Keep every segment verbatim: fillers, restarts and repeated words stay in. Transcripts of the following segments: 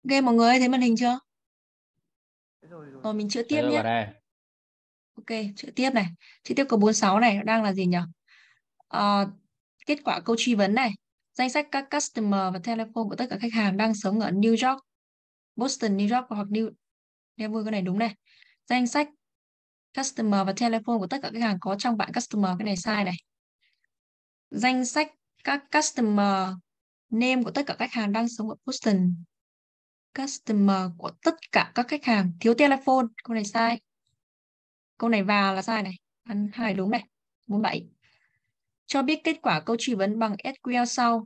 Ok mọi người ơi, thấy màn hình chưa? Rồi rồi. Rồi mình chữa Thấy tiếp rồi nhé. bạn ơi. Ok, chữa tiếp này. Chữa tiếp câu bốn mươi sáu này đang là gì nhỉ? Ờ, Kết quả câu truy vấn này. Danh sách các customer và telephone của tất cả khách hàng đang sống ở New York, Boston, New York hoặc New Denver, cái này đúng này. Danh sách customer và telephone của tất cả khách hàng có trong bảng customer, cái này sai này. Danh sách các customer name của tất cả khách hàng đang sống ở Boston. Customer của tất cả các khách hàng thiếu telephone, câu này sai. Câu này và là sai này. Ăn hai đúng này. Bốn bảy. Cho biết kết quả câu truy vấn bằng ét quy eo sau.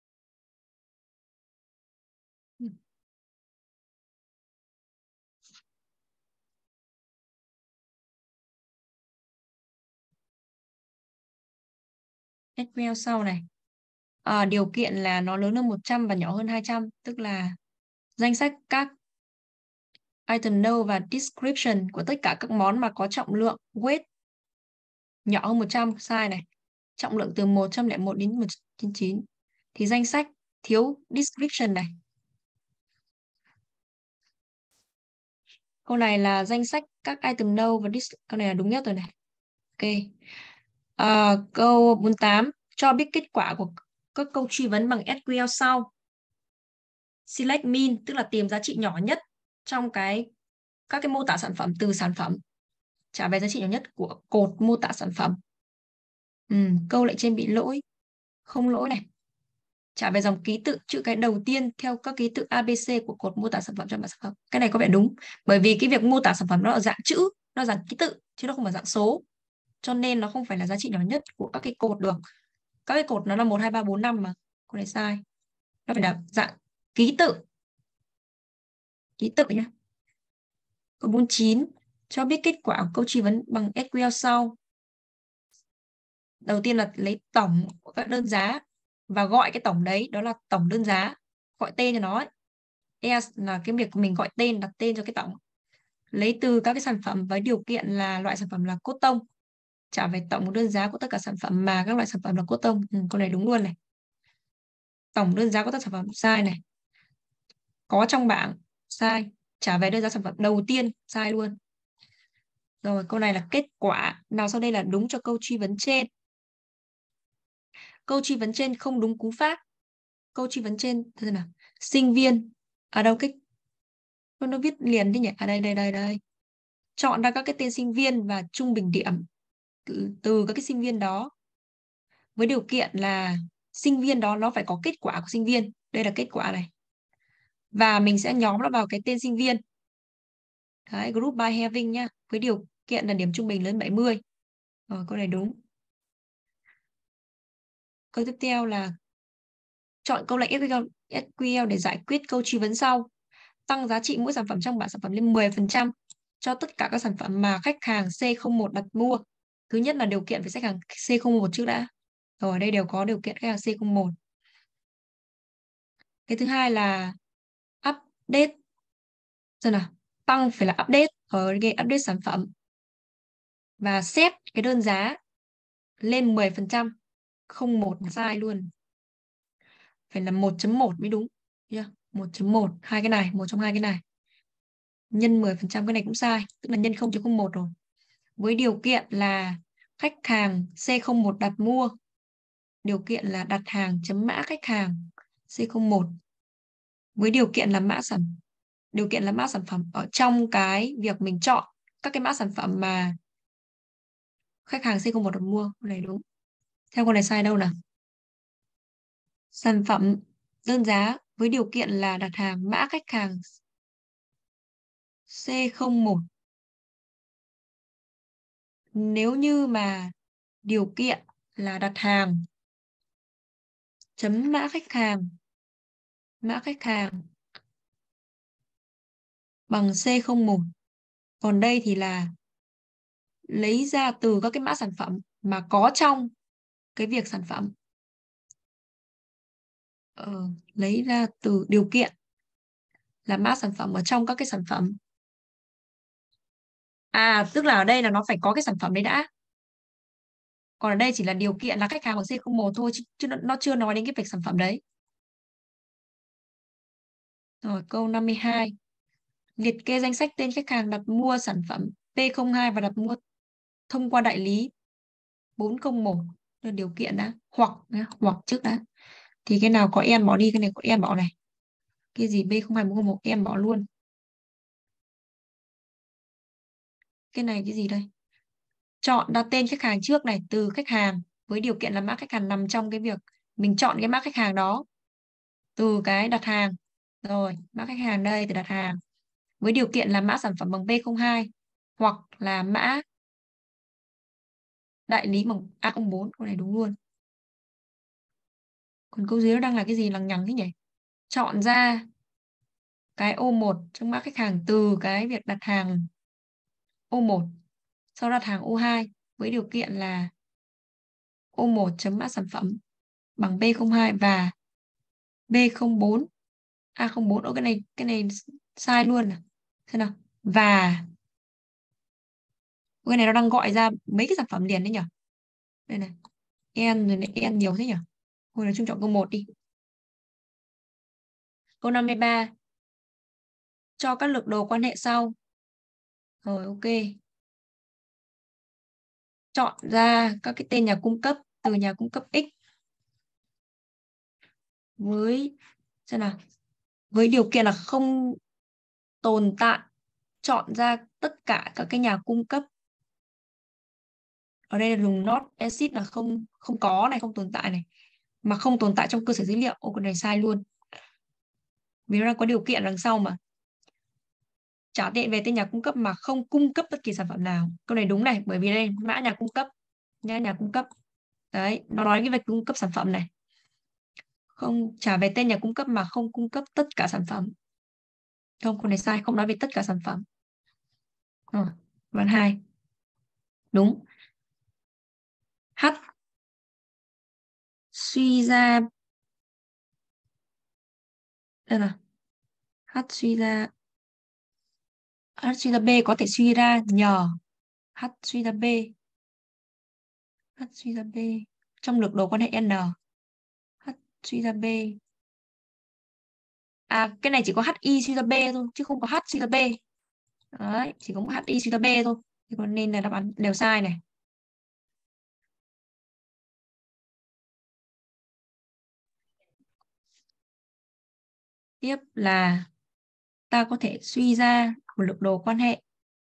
ét quy eo sau này. À, điều kiện là nó lớn hơn một trăm và nhỏ hơn hai trăm, tức là danh sách các item name và description của tất cả các món mà có trọng lượng weight nhỏ hơn một trăm, sai này. Trọng lượng từ một trăm lẻ một đến một trăm chín thì danh sách thiếu description này. Câu này là danh sách các item name và dis câu này là đúng nhất rồi này. Ok. À, câu bốn mươi tám cho biết kết quả của các câu truy vấn bằng ét quy eo sau. Select min tức là tìm giá trị nhỏ nhất trong cái các cái mô tả sản phẩm từ sản phẩm, trả về giá trị nhỏ nhất của cột mô tả sản phẩm. Ừ, câu lại trên bị lỗi, không lỗi này. Trả về dòng ký tự chữ cái đầu tiên theo các ký tự a bê xê của cột mô tả sản phẩm trong bảng sản phẩm. Cái này có vẻ đúng, bởi vì cái việc mô tả sản phẩm nó ở dạng chữ, nó dạng ký tự chứ nó không phải dạng số, cho nên nó không phải là giá trị nhỏ nhất của các cái cột được. Các cái cột nó là một hai ba bốn năm mà. Câu này sai, nó phải là dạng ký tự, ký tự nhá. Câu bốn mươi chín cho biết kết quả của câu truy vấn bằng ét quy eo sau. Đầu tiên là lấy tổng của các đơn giá và gọi cái tổng đấy đó là tổng đơn giá, gọi tên cho nó ấy. E là cái việc mình gọi tên, đặt tên cho cái tổng. Lấy từ các cái sản phẩm với điều kiện là loại sản phẩm là cốt tông, trả về tổng đơn giá của tất cả sản phẩm mà các loại sản phẩm là cốt tông. Ừ, câu này đúng luôn này. Tổng đơn giá của tất sản phẩm sai này. Có trong bảng sai, trả về đơn giá sản phẩm đầu tiên sai luôn. Rồi câu này là kết quả nào sau đây là đúng cho câu truy vấn trên. Câu truy vấn trên không đúng cú pháp. Câu truy vấn trên thế nào? Sinh viên ở đâu cái nó viết liền đi nhỉ? À đây đây đây đây. Chọn ra các cái tên sinh viên và trung bình điểm từ, từ các cái sinh viên đó, với điều kiện là sinh viên đó nó phải có kết quả của sinh viên. Đây là kết quả này. Và mình sẽ nhóm nó vào cái tên sinh viên. Đấy, group by having nhá. Với điều kiện là điểm trung bình lớn bảy mươi. Rồi, câu này đúng. Câu tiếp theo là chọn câu lệnh ét quy eo, ét quy eo để giải quyết câu truy vấn sau. Tăng giá trị mỗi sản phẩm trong bảng sản phẩm lên mười phần trăm cho tất cả các sản phẩm mà khách hàng xê không một đặt mua. Thứ nhất là điều kiện phải khách hàng xê không một trước đã. Rồi ở đây đều có điều kiện khách hàng xê không một. Cái thứ hai là update. Xem nào, tăng phải là update ở cái update sản phẩm và set cái đơn giá lên mười phần trăm. Không một là sai luôn. Phải là một chấm một mới đúng. Yeah. một chấm một, hai cái này, một trong hai cái này. Nhân mười phần trăm cái này cũng sai, tức là nhân không chấm không một rồi. Với điều kiện là khách hàng xê không một đặt mua. Điều kiện là đặt hàng chấm mã khách hàng xê không một. Với điều kiện là mã sản điều kiện là mã sản phẩm ở trong cái việc mình chọn các cái mã sản phẩm mà khách hàng xê không một đặt mua. Cái này đúng. Theo con này sai đâu nào? Sản phẩm đơn giá với điều kiện là đặt hàng mã khách hàng xê không một. Nếu như mà điều kiện là đặt hàng chấm mã khách hàng mã khách hàng bằng xê không một. Còn đây thì là lấy ra từ các cái mã sản phẩm mà có trong cái việc sản phẩm. Ờ, lấy ra từ điều kiện là mã sản phẩm ở trong các cái sản phẩm. À, tức là ở đây là nó phải có cái sản phẩm đấy đã. Còn ở đây chỉ là điều kiện là khách hàng bằng xê không một thôi, chứ, chứ nó, nó chưa nói đến cái việc sản phẩm đấy. Rồi câu năm mươi hai. Liệt kê danh sách tên khách hàng đặt mua sản phẩm P không hai và đặt mua thông qua đại lý bốn không một. Là điều kiện đã. Hoặc nhá, hoặc trước đã. Thì cái nào có en bỏ đi, cái này có en bỏ này. Cái gì B không hai bốn không một en bỏ luôn. Cái này cái gì đây? Chọn đặt tên khách hàng trước này, từ khách hàng với điều kiện là mã khách hàng nằm trong cái việc mình chọn cái mã khách hàng đó từ cái đặt hàng. Rồi, mã khách hàng đây từ đặt hàng với điều kiện là mã sản phẩm bằng B không hai hoặc là mã đại lý bằng A không bốn. Câu này đúng luôn. Còn câu dưới nó đang là cái gì lằng nhằng thế nhỉ? Chọn ra cái ô một trong mã khách hàng từ cái việc đặt hàng ô một, sau đặt hàng ô hai với điều kiện là ô một chấm mã sản phẩm bằng B không hai và B không bốn A không bốn. Ô, cái này cái này sai luôn à? Thế nào? Và cái này nó đang gọi ra mấy cái sản phẩm liền đấy nhỉ? Đây này. En rồi này, en nhiều thế nhỉ? Thôi là chung chọn câu một đi. Câu năm mươi ba. Cho các lược đồ quan hệ sau. Rồi ok. Chọn ra các cái tên nhà cung cấp từ nhà cung cấp X với xem nào. Với điều kiện là không tồn tại. Chọn ra tất cả các cái nhà cung cấp. Ở đây là dùng not exist là không không có này, không tồn tại này. Mà không tồn tại trong cơ sở dữ liệu. Ô, cái này sai luôn. Vì nó đang có điều kiện đằng sau mà. Trả tiền về tên nhà cung cấp mà không cung cấp bất kỳ sản phẩm nào. Câu này đúng này, bởi vì đây mã nhà cung cấp. Nha, nhà cung cấp. Đấy, nó nói cái việc cung cấp sản phẩm này. Không trả về tên nhà cung cấp mà không cung cấp tất cả sản phẩm. Không, câu này sai, không nói về tất cả sản phẩm. Rồi, vấn hai. Đúng. H suy ra đây là H suy ra H suy ra B có thể suy ra nhờ H suy ra B. H suy ra B trong lược đồ quan hệ N. H suy ra B. À, cái này chỉ có HI suy ra B thôi chứ không có H suy ra B. Đấy, chỉ có một HI suy ra B thôi. Thì còn nên là đáp án đều sai này. Tiếp là ta có thể suy ra một lược đồ quan hệ.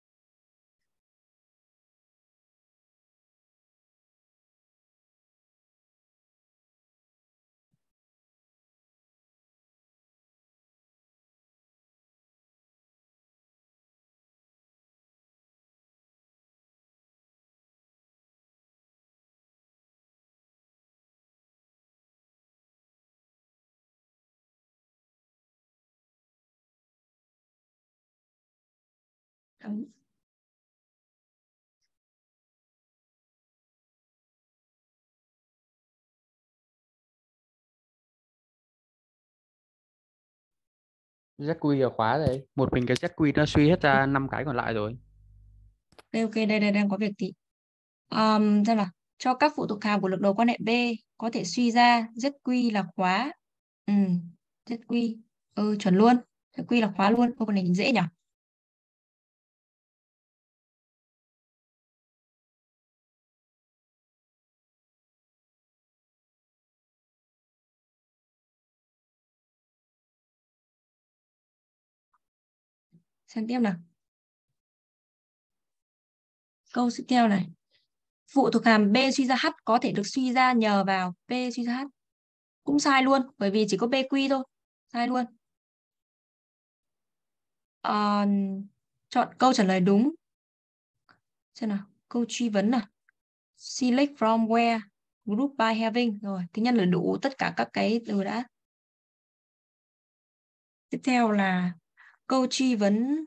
Đúng. Z quy là khóa rồi. Một mình cái Z quy nó suy hết ra năm cái còn lại rồi. Ok, ok, đây đây đang có việc tí. Um, xem nào. Cho các phụ thuộc hàm của lược đồ quan hệ B có thể suy ra Z quy là khóa. Ừ, Z quy. Ừ, chuẩn luôn. Z quy là khóa luôn. Câu này dễ nhỉ? Xem tiếp nào. Câu tiếp theo này. Phụ thuộc hàm B suy ra H có thể được suy ra nhờ vào P suy ra H. Cũng sai luôn, bởi vì chỉ có B quy thôi. Sai luôn. Ờ, chọn câu trả lời đúng. Xem nào. Câu truy vấn nào. Select from where. Group by having. Rồi, thứ nhất là đủ tất cả các cái từ đã. Tiếp theo là câu truy vấn.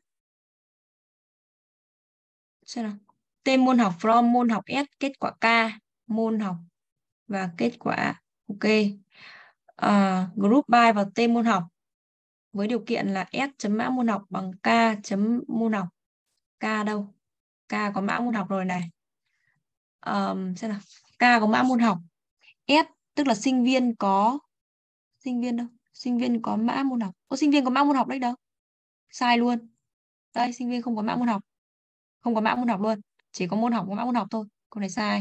Xem nào. Tên môn học from môn học S, kết quả K, môn học và kết quả. Ok. À, group by vào tên môn học với điều kiện là S chấm mã môn học bằng K chấm môn học. K đâu? K có mã môn học rồi này. Um, xem nào. K có mã môn học. S tức là sinh viên có sinh viên đâu? Sinh viên có mã môn học. Ô, sinh viên có mã môn học đấy đâu? Sai luôn. Đây, sinh viên không có mã môn học. Không có mã môn học luôn. Chỉ có môn học có mã môn học thôi. Câu này sai.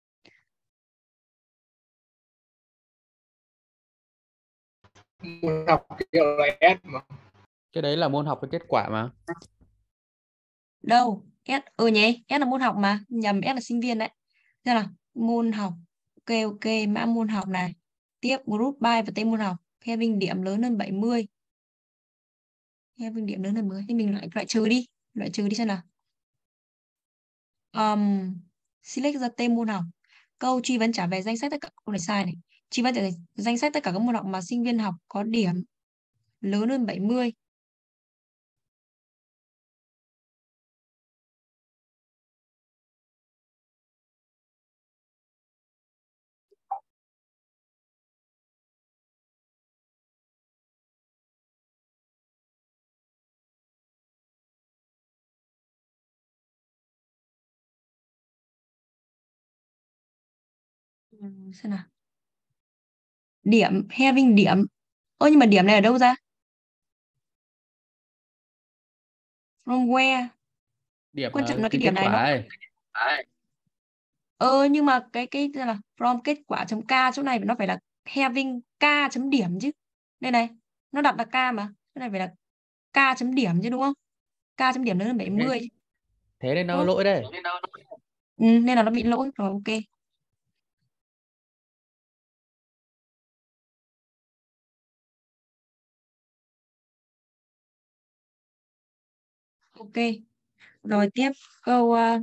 Môn học kiểu là S mà. Cái đấy là môn học với kết quả mà. Đâu? S, ừ nhỉ? S là môn học mà. Nhầm, S là sinh viên đấy. Thế là môn học. Ok, ok, mã môn học này. Tiếp, group by và tên môn học. Having điểm lớn hơn bảy mươi. Having điểm lớn hơn bảy mươi. Thì mình lại loại trừ đi. Loại trừ đi xem nào. Um, select ra tên môn học. Câu truy vấn trả về danh sách tất cả. Câu này sai này. Truy vấn trả về danh sách tất cả các môn học mà sinh viên học có điểm lớn hơn bảy mươi. Ừ, xem nào. Điểm, having điểm. Ơ nhưng mà điểm này ở đâu ra? From where? Điểm Quan là trọng là cái cái kết điểm này quả nó. ấy. Ờ nhưng mà cái cái là from kết quả chấm k chỗ này nó phải là having k chấm điểm chứ. Đây này, nó đặt là k mà. Cái này phải là k chấm điểm chứ đúng không? K chấm điểm lớn hơn bảy mươi. Thế nên nó Ơ, lỗi đây. ừ, nên là nó bị lỗi rồi, ok. Ok. Rồi tiếp câu uh,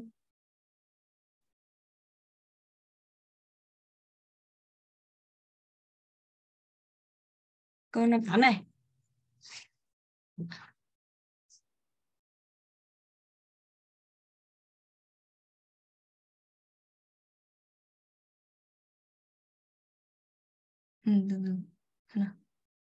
câu năm tám này. Ừ, được, được. Xem nào.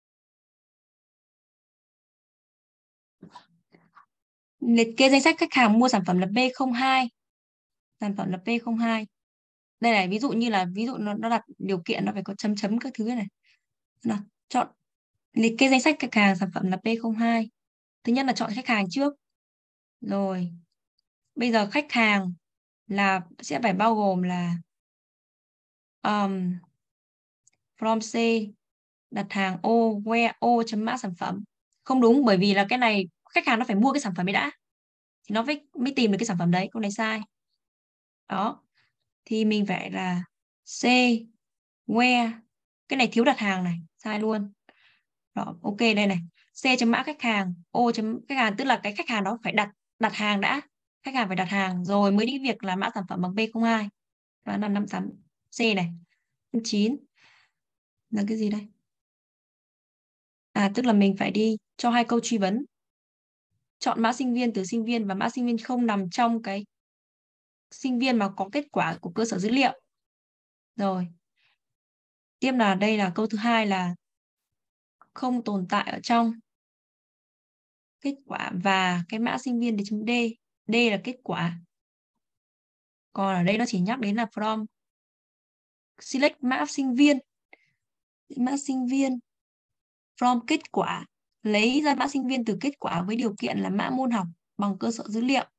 Liệt kê danh sách khách hàng mua sản phẩm là B không hai. Sản phẩm là P không hai. Đây này, ví dụ như là ví dụ nó nó đặt điều kiện nó phải có chấm chấm các thứ này. Nào, chọn liệt kê danh sách khách hàng sản phẩm là P không hai. Thứ nhất là chọn khách hàng trước. Rồi, bây giờ khách hàng là sẽ phải bao gồm là um, from C, đặt hàng O, where O chấm mã sản phẩm. Không đúng, bởi vì là cái này khách hàng nó phải mua cái sản phẩm ấy đã thì nó mới mới tìm được cái sản phẩm đấy. Câu này sai. Đó. Thì mình phải là C, where. Cái này thiếu đặt hàng này, sai luôn. Đó, ok đây này. C chấm mã khách hàng, O chấm khách hàng, tức là cái khách hàng đó phải đặt đặt hàng đã. Khách hàng phải đặt hàng rồi mới đi việc là mã sản phẩm bằng P không hai. Và năm năm tám C này. chín là cái gì đây? À tức là mình phải đi cho hai câu truy vấn. Chọn mã sinh viên từ sinh viên và mã sinh viên không nằm trong cái sinh viên mà có kết quả của cơ sở dữ liệu. Rồi. Tiếp là đây là câu thứ hai là không tồn tại ở trong kết quả và cái mã sinh viên để chấm D. D là kết quả. Còn ở đây nó chỉ nhắc đến là from select mã sinh viên. Mã sinh viên from kết quả. Lấy ra mã sinh viên từ kết quả với điều kiện là mã môn học bằng cơ sở dữ liệu.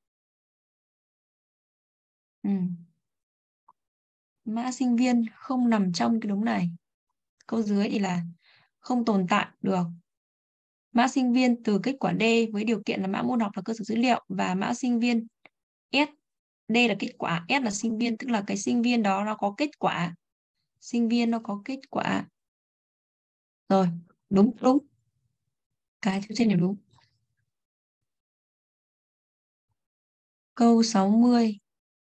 Ừ. Mã sinh viên không nằm trong cái đống này. Câu dưới thì là không tồn tại được. Mã sinh viên từ kết quả D với điều kiện là mã môn học là cơ sở dữ liệu và mã sinh viên S. D là kết quả, S là sinh viên, tức là cái sinh viên đó nó có kết quả. Sinh viên nó có kết quả. Rồi, đúng, đúng. Cái thứ trên đều đúng. Câu sáu mươi.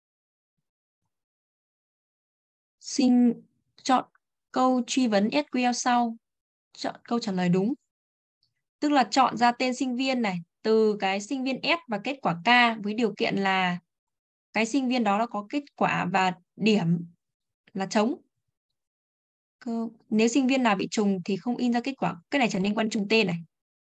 Sinh chọn câu truy vấn ét quy eo sau. Chọn câu trả lời đúng. Tức là chọn ra tên sinh viên này từ cái sinh viên S và kết quả K với điều kiện là cái sinh viên đó nó có kết quả và điểm là trống. Câu, nếu sinh viên nào bị trùng thì không in ra kết quả. Cái này trở liên quan trùng tên này.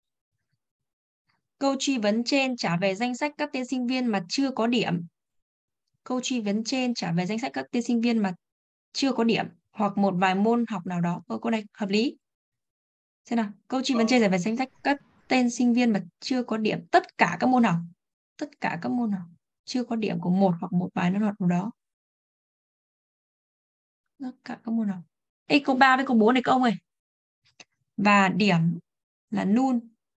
Câu truy vấn trên trả về danh sách các tên sinh viên mà chưa có điểm. Câu truy vấn trên trả về danh sách các tên sinh viên mà chưa có điểm hoặc một vài môn học nào đó. Câu, câu này hợp lý. Xem nào, câu truy vấn trên giải về danh sách các tên sinh viên mà chưa có điểm tất cả các môn học. Tất cả các môn học chưa có điểm của một hoặc một vài môn học nào đó. Tất cả các môn học. Ê, câu ba với câu bốn này các ông ơi. Và điểm là null.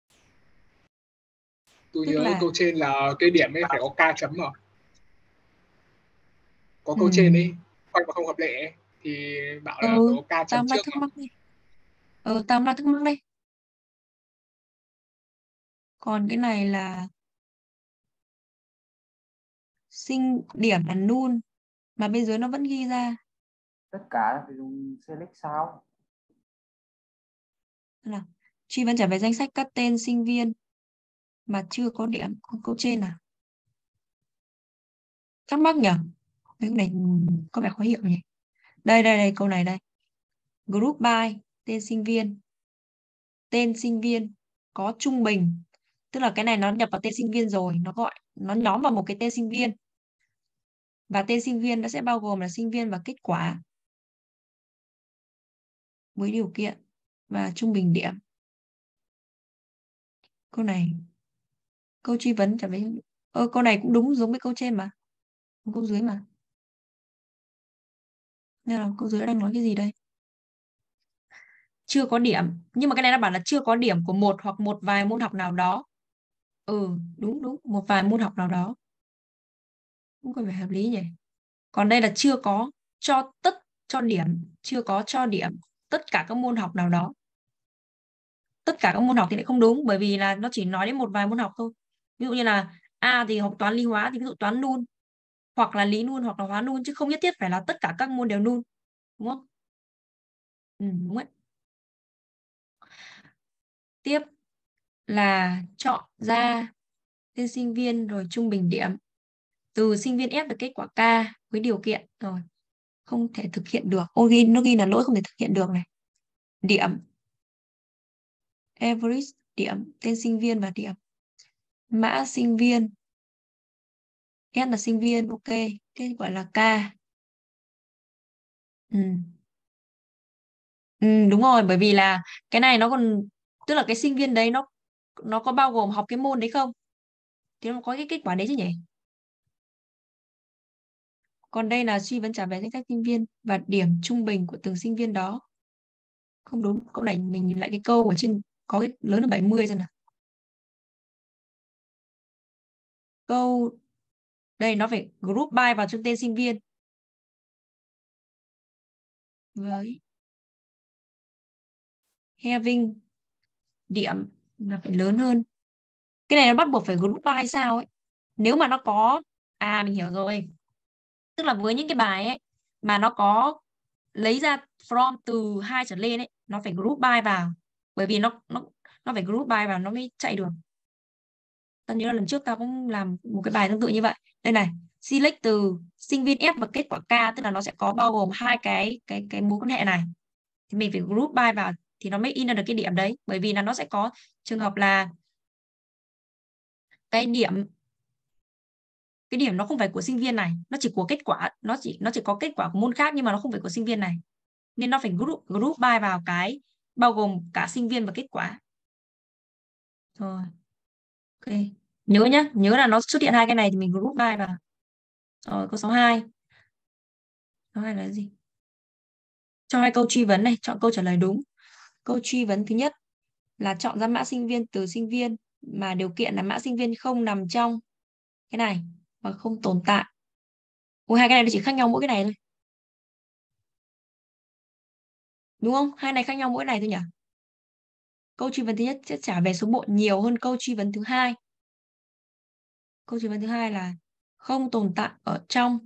Tôi Tức nhớ là câu trên là cái điểm ấy phải có k chấm mà. Có câu ừ. trên ấy, khoanh mà không hợp lệ ấy, thì bảo là Ừ, phải có k tao chấm đang trước thắc mà. mắc đây. Ừ, tao đang thắc mắc đây. Còn cái này là sinh điểm là null mà bên dưới nó vẫn ghi ra Tất cả phải dùng select sao? là truy vấn trả về danh sách các tên sinh viên mà chưa có điểm. Còn câu trên à? Thắc mắc nhỉ? Cái này có vẻ khó hiểu nhỉ? Đây đây đây câu này đây. Group by tên sinh viên. Tên sinh viên có trung bình. Tức là cái này nó nhập vào tên sinh viên rồi, nó gọi nó nhóm vào một cái tên sinh viên. Và tên sinh viên nó sẽ bao gồm là sinh viên và kết quả với điều kiện và trung bình điểm. Câu này câu truy vấn trả về ơ câu này cũng đúng giống với câu trên mà. Câu dưới mà. Nên là câu dưới đang nói cái gì đây? Chưa có điểm. Nhưng mà cái này nó bảo là chưa có điểm của một hoặc một vài môn học nào đó. Ừ, đúng đúng, một vài môn học nào đó. Cũng có vẻ hợp lý nhỉ. Còn đây là chưa có cho tất cho điểm, chưa có cho điểm tất cả các môn học nào đó. Tất cả các môn học thì lại không đúng, bởi vì là nó chỉ nói đến một vài môn học thôi. Ví dụ như là A thì học toán lý hóa thì ví dụ toán null, hoặc là lý null hoặc là hóa null, chứ không nhất thiết phải là tất cả các môn đều null, đúng không? Ừ, đúng đấy. Tiếp là chọn ra tên sinh viên rồi trung bình điểm. Từ sinh viên F được kết quả K với điều kiện rồi không thể thực hiện được. Ô ghi nó ghi là lỗi không thể thực hiện được này. Điểm average điểm tên sinh viên và điểm mã sinh viên. S là sinh viên, ok, kết quả là K. Ừ. Ừ, đúng rồi, bởi vì là cái này nó còn tức là cái sinh viên đấy nó nó có bao gồm học cái môn đấy không? Thì nó có cái kết quả đấy chứ nhỉ? Còn đây là truy vấn trả về danh sách sinh viên và điểm trung bình của từng sinh viên đó. Không đúng, câu này mình nhìn lại cái câu ở trên có cái lớn là bảy mươi rồi nào. Câu đây nó phải group by vào trong tên sinh viên. Với having điểm là phải lớn hơn. Cái này nó bắt buộc phải group by sao ấy. Nếu mà nó có à mình hiểu rồi. Tức là với những cái bài ấy mà nó có lấy ra from từ hai trở lên ấy, nó phải group by vào. Bởi vì nó nó nó phải group by vào nó mới chạy được. Tao nhớ là lần trước tao cũng làm một cái bài tương tự như vậy. Đây này, select từ sinh viên F và kết quả K, tức là nó sẽ có bao gồm hai cái cái cái mối quan hệ này. Thì mình phải group by vào thì nó mới in ra được cái điểm đấy, bởi vì là nó sẽ có trường hợp là cái điểm cái điểm nó không phải của sinh viên này, nó chỉ của kết quả, nó chỉ nó chỉ có kết quả của môn khác nhưng mà nó không phải của sinh viên này. Nên nó phải group group by vào cái bao gồm cả sinh viên và kết quả. Rồi. Ok. Nhớ nhá, nhớ là nó xuất hiện hai cái này thì mình group by vào. Rồi, câu số hai. Câu hai là cái gì? Cho hai câu truy vấn này, chọn câu trả lời đúng. Câu truy vấn thứ nhất là chọn ra mã sinh viên từ sinh viên mà điều kiện là mã sinh viên không nằm trong cái này và không tồn tại. Ủa, hai cái này nó chỉ khác nhau mỗi cái này thôi. Đúng không? Hai này khác nhau mỗi này thôi nhỉ? Câu truy vấn thứ nhất sẽ trả về số bộ nhiều hơn câu truy vấn thứ hai. Câu truy vấn thứ hai là không tồn tại ở trong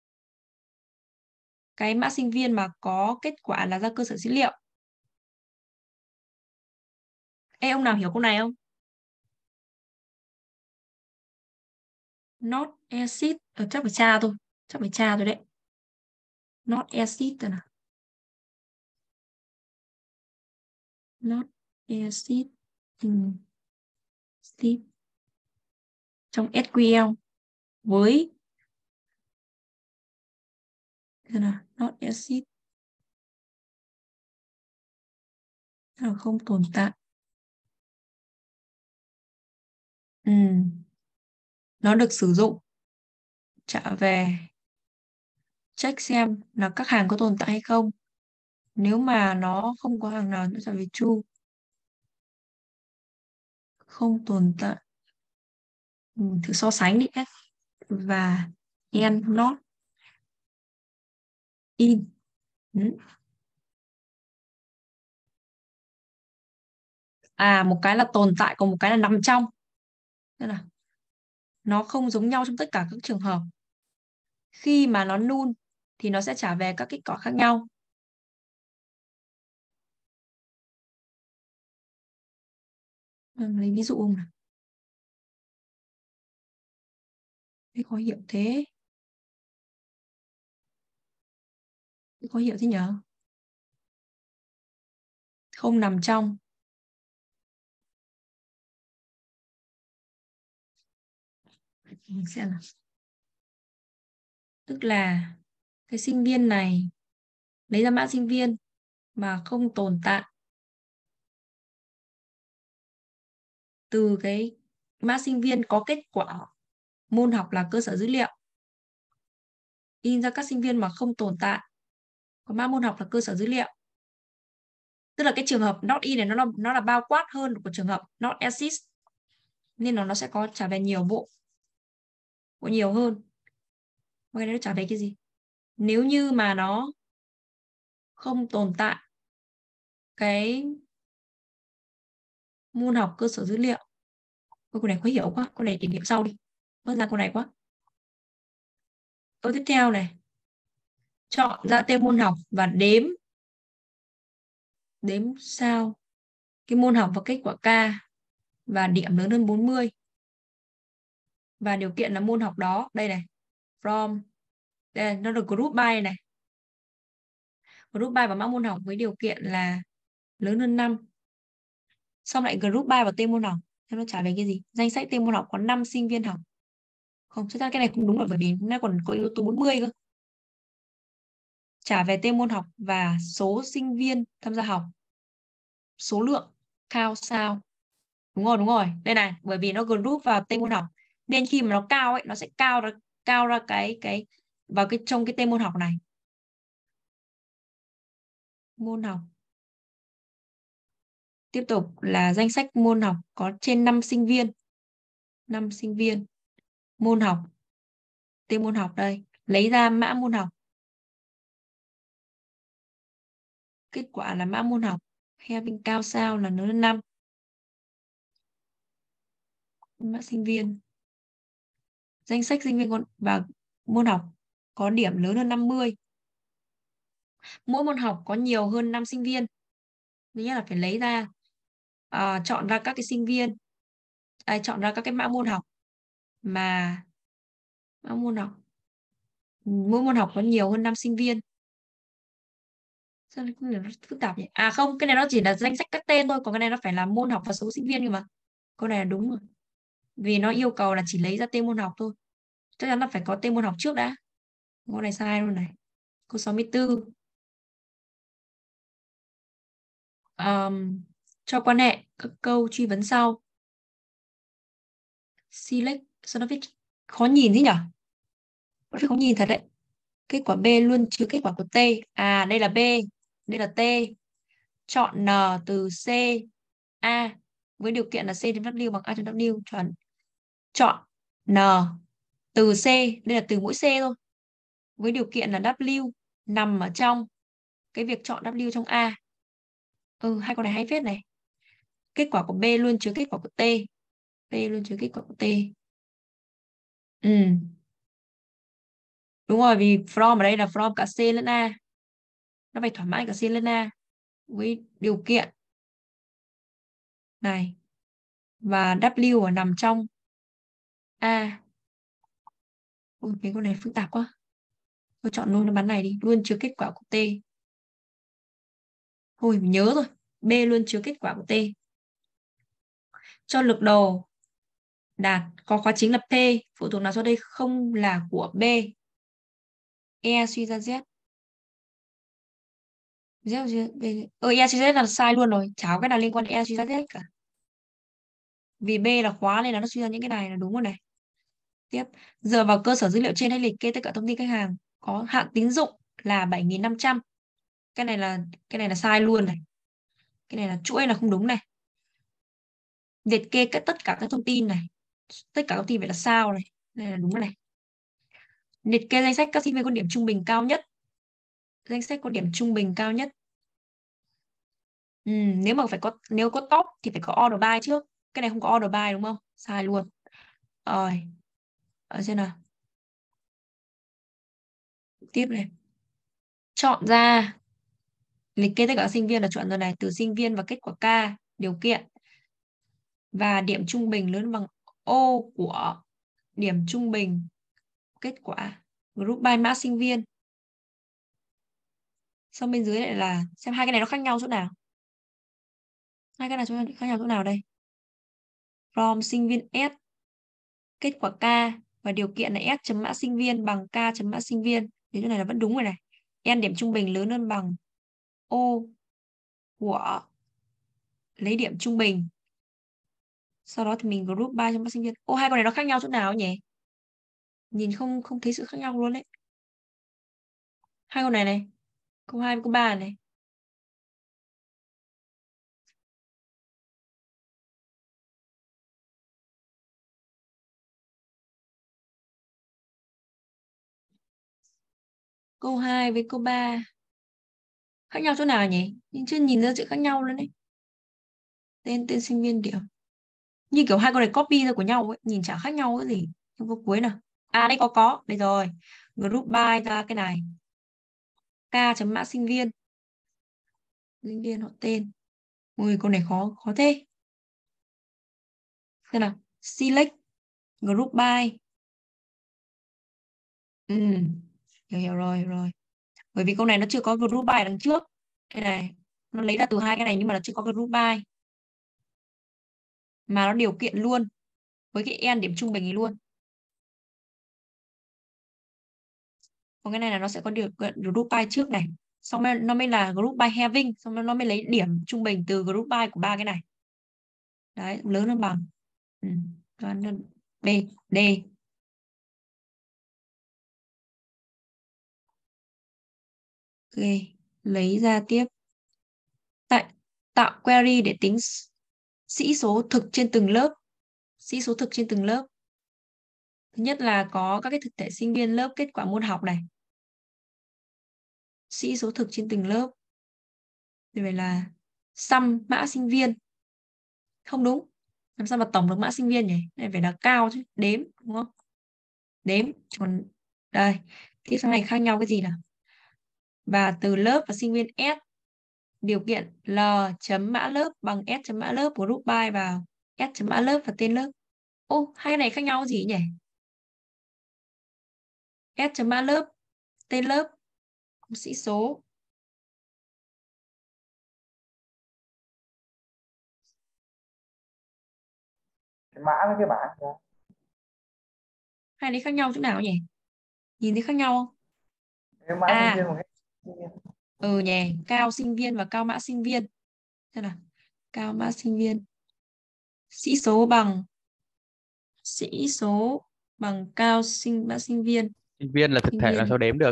cái mã sinh viên mà có kết quả là ra cơ sở dữ liệu. Ê, ông nào hiểu câu này không? Not acid, ờ, chắc phải tra thôi. Chắc phải tra thôi đấy. Not acid rồi nào. Not acid in Steve trong ét quy lờ với thế nào not acid Là không tồn tại. Ừ. Nó được sử dụng trả về check xem là các hàng có tồn tại hay không. Nếu mà nó không có hàng nào, nó trả về true. Không tồn tại. Ừ, thử so sánh đi. F và and not in. Ừ. À, một cái là tồn tại, còn một cái là nằm trong. Thế là nó không giống nhau trong tất cả các trường hợp. Khi mà nó null thì nó sẽ trả về các kết quả khác nhau. Mình lấy ví dụ không nào? Thế khó hiểu thế. Thế khó hiểu thế nhở? Không nằm trong. Mình xem nào. Tức là cái sinh viên này lấy ra mã sinh viên mà không tồn tại từ cái mã sinh viên có kết quả môn học là cơ sở dữ liệu, in ra các sinh viên mà không tồn tại có mã môn học là cơ sở dữ liệu. Tức là cái trường hợp not in này nó là, nó là bao quát hơn của trường hợp not exist, nên là nó sẽ có trả về nhiều bộ, bộ nhiều hơn. Cái này nó trả về cái gì? Nếu như mà nó không tồn tại cái môn học cơ sở dữ liệu. Câu này khó hiểu quá, câu này tìm hiểu sau đi, bớt ra câu này quá. Câu tiếp theo này, chọn ra tên môn học và đếm đếm sao cái môn học và kết quả K và điểm lớn hơn bốn mươi. Và điều kiện là môn học đó, đây này, from, đây nó được group by này. Group by và mã môn học với điều kiện là lớn hơn năm. Xong lại group by vào tên môn học. Thế nó trả về cái gì? Danh sách tên môn học có năm sinh viên học. Không, chắc chắn cái này không đúng rồi, bởi vì nó còn có yếu tố bốn mươi cơ. Trả về tên môn học và số sinh viên tham gia học. Số lượng cao sao? Đúng rồi, đúng rồi. Đây này, bởi vì nó group vào tên môn học. Nên khi mà nó cao ấy, nó sẽ cao ra cao ra cái cái vào cái trong cái tên môn học này. Môn học. Tiếp tục là danh sách môn học có trên năm sinh viên. năm sinh viên. Môn học. Tên môn học đây. Lấy ra mã môn học. Kết quả là mã môn học. Having cao sao là lớn hơn năm. Mã sinh viên. Danh sách sinh viên và môn học có điểm lớn hơn năm mươi. Mỗi môn học có nhiều hơn năm sinh viên. Thứ nhất là phải lấy ra, à, chọn ra các cái sinh viên, à, chọn ra các cái mã môn học mà mã môn học mỗi môn học có nhiều hơn năm sinh viên. Sao cái này nó phức tạp nhỉ? À không, cái này nó chỉ là danh sách các tên thôi, còn cái này nó phải là môn học và số sinh viên. Nhưng mà câu này là đúng rồi, vì nó yêu cầu là chỉ lấy ra tên môn học thôi, chắc chắn là phải có tên môn học trước đã. Câu này sai luôn này. Câu sáu mươi tư. Um, cho quan hệ các câu truy vấn sau. Select, sao nó viết khó nhìn thế nhỉ? Khó nhìn thật đấy. Kết quả B luôn chứa kết quả của T. À, đây là B, đây là T. Chọn N từ C, A với điều kiện là C trên W bằng A trên W. Chuẩn. Chọn N từ C, đây là từ mỗi C thôi, với điều kiện là W nằm ở trong cái việc chọn W trong A. Ừ, hai con này hay phết này. Kết quả của B luôn chứa kết quả của T. B luôn chứa kết quả của T. Ừ. Đúng rồi, vì from ở đây là from cả C lẫn A. Nó phải thỏa mãn cả C lẫn A với điều kiện này. Và W ở nằm trong A. Ui, cái con này phức tạp quá. Tôi chọn luôn cái bán này đi. Luôn chứa kết quả của T. Thôi, mình nhớ rồi. B luôn chứa kết quả của T. Cho lực đồ đạt có khóa chính là P. Phụ thuộc nào sau đây không là của B? E suy ra Z. B Zero chưa? B- Ờ, e xê zét là sai luôn rồi. Chả có cái nào liên quan đến e xê zét cả. Vì B là khóa nên là nó suy ra những cái này là đúng rồi này. Tiếp. Dựa vào cơ sở dữ liệu trên hãy liệt kê tất cả thông tin khách hàng. Có hạn tín dụng là bảy nghìn năm trăm. Cái này là cái này là sai luôn này. Cái này là chuỗi là không đúng này. Liệt kê các tất cả các thông tin này. Tất cả các thông tin phải là sao này. Đây là đúng rồi này. Liệt kê danh sách các sinh viên có điểm trung bình cao nhất. Danh sách có điểm trung bình cao nhất. Ừ, nếu mà phải có nếu có top thì phải có order by trước. Cái này không có order by đúng không? Sai luôn. Rồi. Ở xem nào. Tiếp này. Chọn ra liệt kê tất cả các sinh viên là chọn rồi này, từ sinh viên và kết quả K điều kiện và điểm trung bình lớn bằng O của điểm trung bình kết quả group by mã sinh viên. Xong bên dưới lại là xem hai cái này nó khác nhau chỗ nào. Hai cái này chỗ- khác nhau chỗ nào đây? From sinh viên S kết quả K và điều kiện là S chấm mã sinh viên bằng K chấm mã sinh viên. Thì chỗ này là vẫn đúng rồi này. N điểm trung bình lớn hơn bằng O của lấy điểm trung bình. Sau đó thì mình group by cho mã sinh viên. Ô, hai con này nó khác nhau chỗ nào nhỉ? Nhìn không không thấy sự khác nhau luôn đấy. Hai con này này. Câu hai với câu ba này. Câu hai với câu ba khác nhau chỗ nào nhỉ? Nhưng chưa nhìn ra sự khác nhau luôn đấy. Tên tên sinh viên điểm. Như kiểu hai con này copy ra của nhau ấy, nhìn chả khác nhau cái gì. Trong câu cuối nào. À đây có có, đây rồi. Group by ra cái này. K chấm mã sinh viên. Sinh viên họ tên. Ui câu này khó khó thế. Xem nào. Select group by. Ừ. Hiểu hiểu rồi hiểu rồi. Bởi vì câu này nó chưa có group by đằng trước. Cái này nó lấy ra từ hai cái này nhưng mà nó chưa có group by. Mà nó điều kiện luôn với cái n điểm trung bình ấy luôn. Còn cái này là nó sẽ có điều kiện group by trước này, xong rồi nó mới là group by having, xong rồi nó mới lấy điểm trung bình từ group by của ba cái này. Đấy, lớn hơn bằng. Ừ. B, D. Ok, lấy ra tiếp. Tại tạo query để tính sĩ số thực trên từng lớp. Sĩ số thực trên từng lớp. Thứ nhất là có các cái thực thể sinh viên lớp kết quả môn học này. Sĩ số thực trên từng lớp. Như vậy là sum mã sinh viên. Không đúng. Làm sao mà tổng được mã sinh viên nhỉ? Này phải là cao chứ. Đếm, đúng không? Đếm. Còn đây. Tiếp sang này khác nhau cái gì nào? Và từ lớp và sinh viên S. Điều kiện L chấm mã lớp bằng S chấm mã lớp của group by vào S chấm mã lớp và tên lớp. Ô, hai cái này khác nhau gì nhỉ? S chấm mã lớp, tên lớp, sĩ số. Cái mã với cái bảng kìa. Hai đấy khác nhau chỗ nào nhỉ? Nhìn thấy khác nhau không? Cái mã sinh À, viên một cái sinh viên. ừ nhỉ, cao sinh viên và cao mã sinh viên. Thế nào? Cao mã sinh viên. Sĩ số bằng sĩ số bằng cao sinh mã sinh viên. Sinh viên là thực Sinh thể là viên. sao đếm được?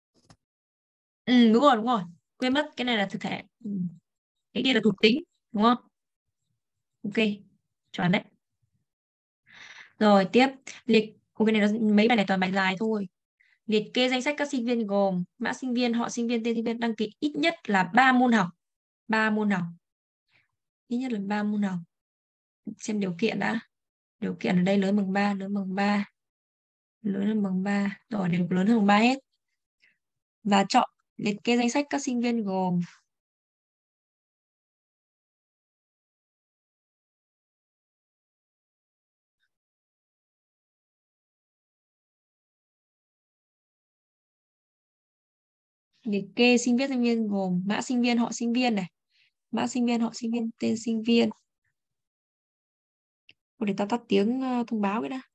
Ừ, đúng rồi, đúng rồi. Quên mất, cái này là thực thể. Ừ. Cái kia là thuộc tính, đúng không? Ok, chuẩn đấy. Rồi tiếp, liệt ok này nó mấy bài này toàn bài dài thôi. Liệt kê danh sách các sinh viên gồm mã sinh viên, họ sinh viên, tên sinh viên đăng ký ít nhất là ba môn học. ba môn học. Ít nhất là ba môn học. Xem điều kiện đã. Điều kiện ở đây lớn bằng ba, lớn bằng ba. Lớn hơn bằng ba. Rồi đều lớn hơn bằng ba hết. Và chọn liệt kê danh sách các sinh viên gồm liệt kê sinh viên sinh viên gồm mã sinh viên, họ sinh viên này. Mã sinh viên, họ sinh viên, tên sinh viên. Để tao tắt tiếng uh, thông báo cái đã.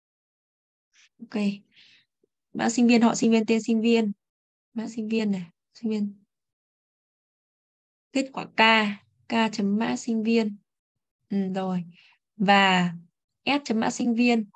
Ok. Mã sinh viên, họ sinh viên, tên sinh viên. Mã sinh viên này. sinh viên. Kết quả K, K chấm mã sinh viên. Ừ, rồi. Và S chấm mã sinh viên.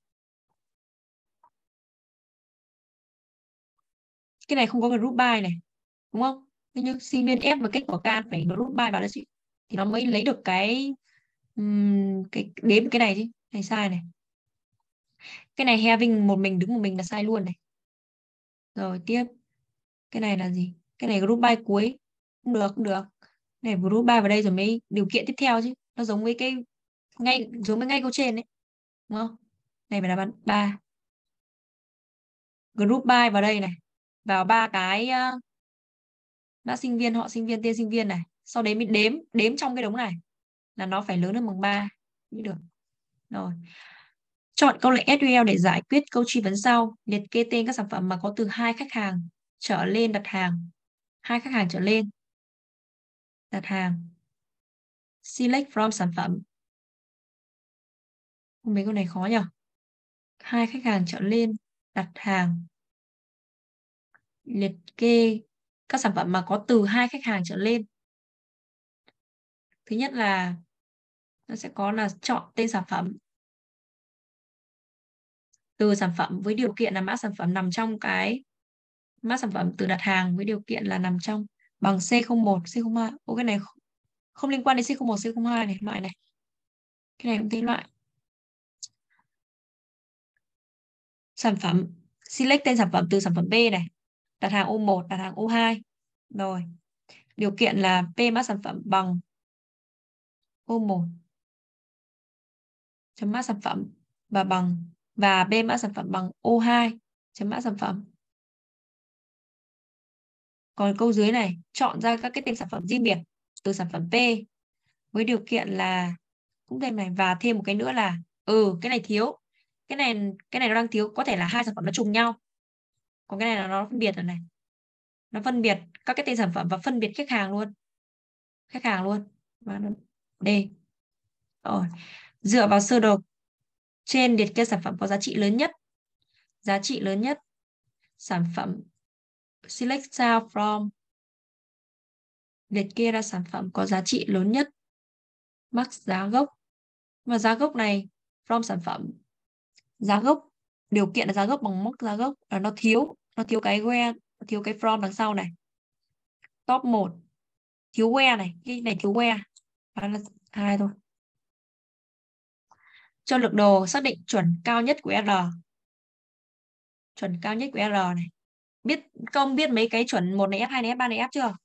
Cái này không có group by này, đúng không? Thế nhưng sinh viên F và kết quả K phải group by vào đó chị. Thì nó mới lấy được cái um, cái đếm cái này chứ. Này sai này. Cái này having một mình đứng một mình là sai luôn này. Rồi tiếp. Cái này là gì? Cái này group by cuối. Không được, không được. Này group by vào đây rồi mới điều kiện tiếp theo chứ. Nó giống với cái ngay giống với ngay câu trên đấy. Đúng không? Này phải là ba. Group by vào đây này. Vào ba cái uh, mã sinh viên, họ sinh viên, tên sinh viên này. Sau đấy mới đếm, đếm trong cái đống này là nó phải lớn hơn bằng ba mới được. Rồi. Chọn câu lệnh ét quy eo để giải quyết câu truy vấn sau. Liệt kê tên các sản phẩm mà có từ hai khách hàng trở lên đặt hàng. Hai khách hàng trở lên đặt hàng. Select from sản phẩm. Mấy câu này khó nhỉ? Hai khách hàng trở lên đặt hàng. Liệt kê các sản phẩm mà có từ hai khách hàng trở lên. Thứ nhất là nó sẽ có là chọn tên sản phẩm. Từ sản phẩm với điều kiện là mã sản phẩm nằm trong cái mã sản phẩm từ đặt hàng với điều kiện là nằm trong bằng C không một, C không hai. Ô, cái này không liên quan đến C không một, C không hai này, loại này. Cái này cũng tên loại. Sản phẩm, select tên sản phẩm từ sản phẩm B này. Đặt hàng ô một, đặt hàng ô hai. Rồi. Điều kiện là P mã sản phẩm bằng ô một chấm mã sản phẩm và bằng và B mã sản phẩm bằng ô hai chấm mã sản phẩm. Còn câu dưới này, chọn ra các cái tên sản phẩm riêng biệt từ sản phẩm P với điều kiện là cũng thêm này và thêm một cái nữa là ừ cái này thiếu. Cái này cái này nó đang thiếu, có thể là hai sản phẩm nó trùng nhau. Còn cái này là nó phân biệt rồi này. Nó phân biệt các cái tên sản phẩm và phân biệt khách hàng luôn. Khách hàng luôn. Và nó D. Rồi. Dựa vào sơ đồ trên liệt kê sản phẩm có giá trị lớn nhất. Giá trị lớn nhất. Sản phẩm select sao from. Liệt kê ra sản phẩm có giá trị lớn nhất. Max giá gốc. Và giá gốc này from sản phẩm. Giá gốc. Điều kiện là giá gốc bằng mốc giá gốc là nó thiếu. Nó thiếu cái where, nó thiếu cái from đằng sau này. Top một. Thiếu where này. Cái này thiếu where. Đó là hai thôi. Cho lược đồ xác định chuẩn cao nhất của R. Chuẩn cao nhất của R này. Biết công biết mấy cái chuẩn một này F, hai này F, ba này F chưa?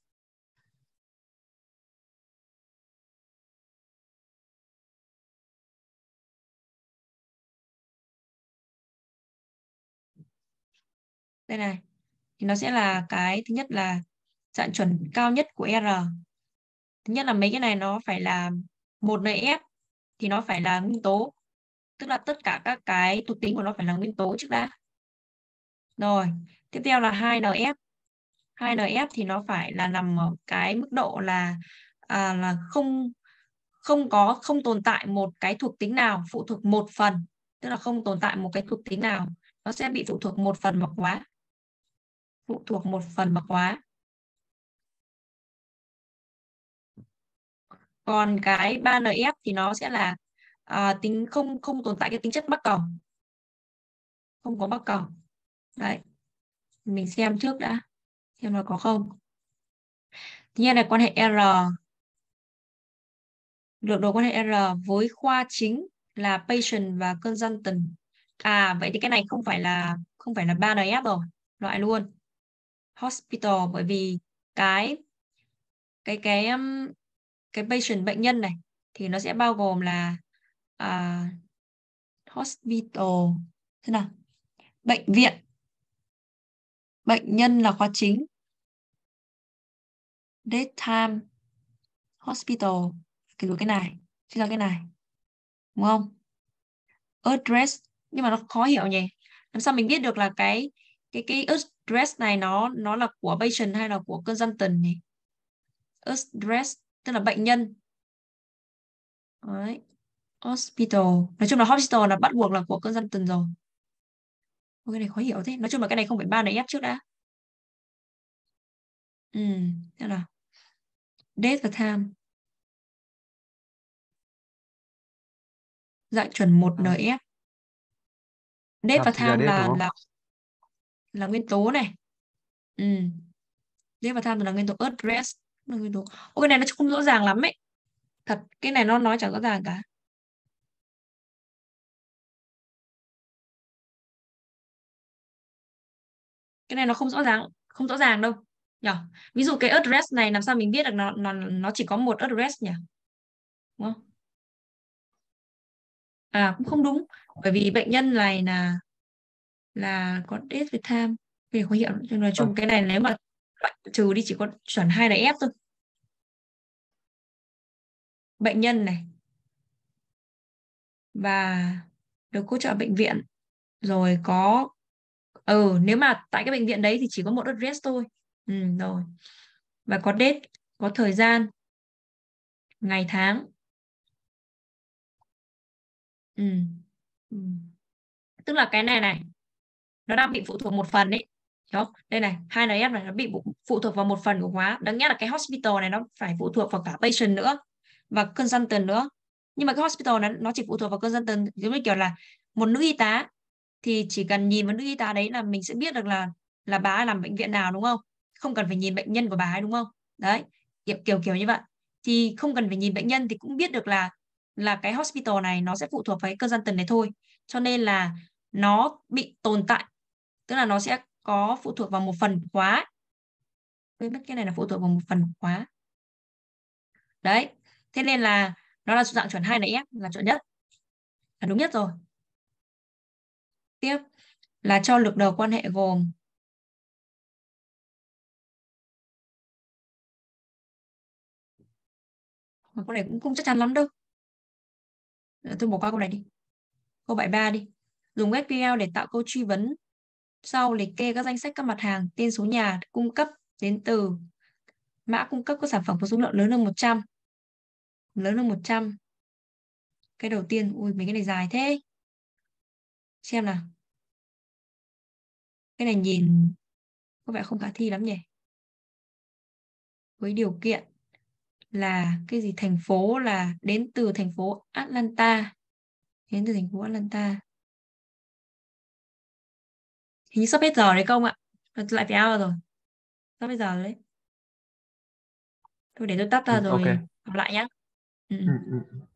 Đây này. Thì nó sẽ là cái thứ nhất là dạng chuẩn cao nhất của R. Thứ nhất là mấy cái này nó phải là một này F thì nó phải là nguyên tố. Tức là tất cả các cái thuộc tính của nó phải là nguyên tố trước đã. Rồi, tiếp theo là hai en ép. hai en ép thì nó phải là nằm ở cái mức độ là à, là không không có không tồn tại một cái thuộc tính nào phụ thuộc một phần, tức là không tồn tại một cái thuộc tính nào nó sẽ bị phụ thuộc một phần vào khóa. Phụ thuộc một phần vào khóa. Còn cái ba en ép thì nó sẽ là à, tính không không tồn tại cái tính chất bắc cầu. Không có bắc cầu. Đấy. Mình xem trước đã. Xem nó có không. Thứ nhất là quan hệ R. Lược đồ quan hệ R với khoa chính là patient và consultant. À vậy thì cái này không phải là không phải là ba en ép rồi, loại luôn. Hospital, bởi vì cái cái cái um, cái patient bệnh nhân này thì nó sẽ bao gồm là à, hospital, thế nào? Bệnh viện. Bệnh nhân là khoa chính. Daytime hospital, kiểu cái này, chính là cái này. Đúng không? Address, nhưng mà nó khó hiểu nhỉ. Làm sao mình biết được là cái cái cái address này nó nó là của patient hay là của consultant nhỉ? Address tức là bệnh nhân. Đấy. Hospital, nói chung là hospital là bắt buộc là của consultant rồi. Cái này khó hiểu thế. Nói chung là cái này không phải ba en ép trước đã. Ừ, thế nào? Date và time. Dạng chuẩn một À, en ép. Date làm và thì là time date là đúng không? là là nguyên tố này. Ừ. Date và time là nguyên tố address là nguyên tố. Ô, cái này nó không rõ ràng lắm ấy. Thật, cái này nó nói chẳng rõ ràng cả. Cái này nó không rõ ràng, không rõ ràng đâu nhỉ. Ví dụ cái address này làm sao mình biết được nó nó nó chỉ có một address nhỉ, đúng không? À, cũng không đúng, bởi vì bệnh nhân này là là có date với time về khóa hiệu. Nói chung Vâng. cái này nếu mà loại trừ đi chỉ có chuẩn hai là F thôi. Bệnh nhân này và được hỗ trợ bệnh viện, rồi có ừ nếu mà tại cái bệnh viện đấy thì chỉ có một address thôi. Ừ, rồi. Và có date, có thời gian, ngày tháng. Ừ. Ừ. Tức là cái này này nó đang bị phụ thuộc một phần ấy. Hiểu không? Đây này, hai en ép này nó bị phụ- phụ thuộc vào một phần của khóa. Đáng nghĩa là cái hospital này nó phải phụ thuộc vào cả patient nữa và consultant nữa. Nhưng mà cái hospital nó nó chỉ phụ thuộc vào consultant, giống như kiểu là một nữ y tá thì chỉ cần nhìn vào nữ y tá đấy là mình sẽ biết được là là bà ấy làm bệnh viện nào, đúng không? Không cần phải nhìn bệnh nhân của bà ấy, đúng không? Đấy, kiểu kiểu kiểu như vậy. Thì không cần phải nhìn bệnh nhân thì cũng biết được là là cái hospital này nó sẽ phụ thuộc vào cái consultant này thôi. Cho nên là nó bị tồn tại, tức là nó sẽ có phụ thuộc vào một phần khóa. Quên mất cái này là phụ thuộc vào một phần khóa. Đấy, thế nên là nó là dạng chuẩn hai en ép là chuẩn nhất, là đúng nhất rồi. Tiếp là cho lược đầu quan hệ gồm mà câu này cũng không chắc chắn lắm đâu. Tôi bỏ qua câu này đi. Câu bài ba đi. Dùng ét quy eo để tạo câu truy vấn sau liệt kê các danh sách các mặt hàng, tên số nhà cung cấp đến từ mã cung cấp các sản phẩm có số lượng lớn hơn một trăm. Lớn hơn một trăm. Cái đầu tiên, ui mấy cái này dài thế. Xem nào. Cái này nhìn có vẻ không khả thi lắm nhỉ. Với điều kiện là cái gì, thành phố là đến từ thành phố Atlanta. Đến từ thành phố Atlanta. Hình như sắp hết giờ đấy không ạ? Lại phải out rồi. Sắp hết giờ rồi đấy. Thôi để tôi tắt ra Ừ, ok. rồi gặp lại nhá. Ừ. Ừ, ừ.